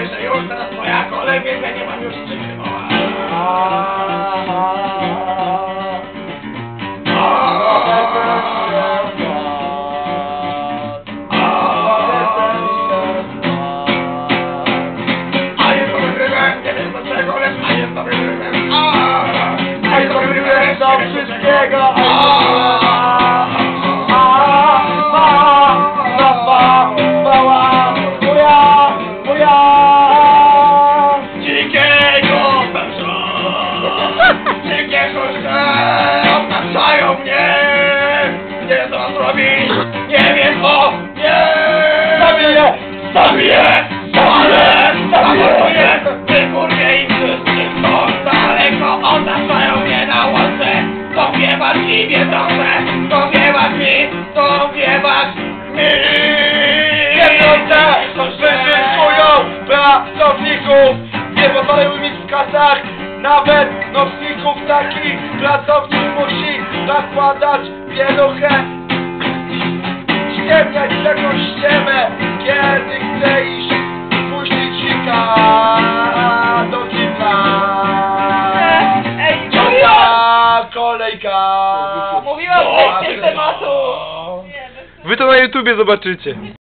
że już teraz moja kolej biega, nie mam już przytrzymała. A jest dobry rybem, nie wiem dlaczego, lecz a jest dobry rybem. A jest dobry rybem do wszystkiego. Dzikie chrząszcze otaczają mnie. Nie wiem co mam zrobić. Nie wiem o nie. Zabiję. Zamorduję. Wykurwię im wszystkich. To daleko otaczają mnie na łące. Powiewać i Biedronce. Powiewać mi. Pierdolce. Wyczerpują pracowników. Nie pozwalają mi w kasach. Nawet nocników takich pracownik musi zakładać pieluchę. Ściemniać jakąś ściemę, kiedy chce iść puścić dzika do kibla. Kolejka. Mówiłam o tematu. Wy to na YouTubie zobaczycie.